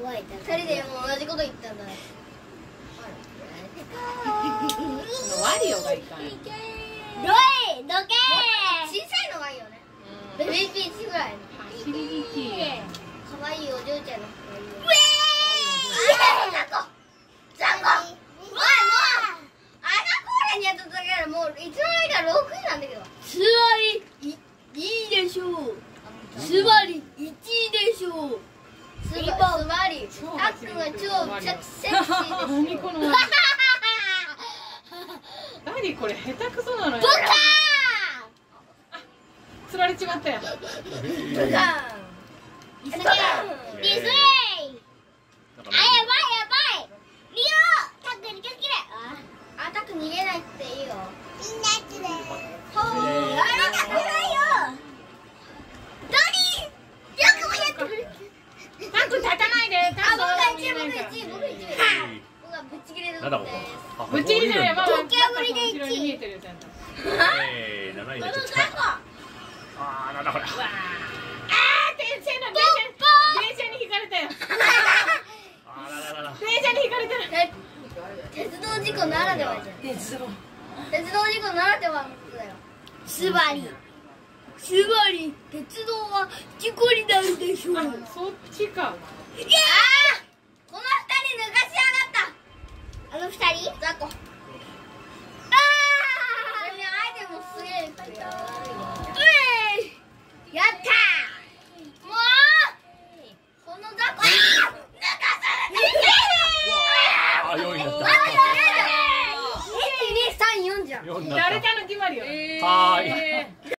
怖い。二人でもう同じこと言ったんだ。 ワリオがいかん。 ロイ、どけ。小さいのがいいよね。ベビーピーチぐらいの。 走りにき。 可愛いお嬢ちゃんの。もういつの間にか6位なんだけど。 座りいいでしょう。座り1位でしょう。 座りたっくんが超セクシーですよ。 何この何これ下手くそなのよ。 ブカ釣られちまったよ。 ーンブカーンリスレイ。あ、やばいやばい。リオ、タックに気をつけろ。あ、タック逃げないっていいよ。みんなつれ。ほー。あれタックないよ。ドリー。よくもやってくれ。 タック立たないで。 あ、僕が1位。僕がぶっちぎれるんです。 ぶっちぎりじゃない。まだ時計ぶりで1位。 見えてるよちゃんと。 7位でちょっと。ああ、なんだこれ。 あー、電車に引かれたよ。 あらららら。 電車に引かれてる。 鉄道事故ならではじゃん。鉄道事故ならではだよ。 座り鉄道は事故になるでしょう。 そっちか。 いやー、この2人抜かしやがった。あの2人雑魚。あー、アイテムすげえ。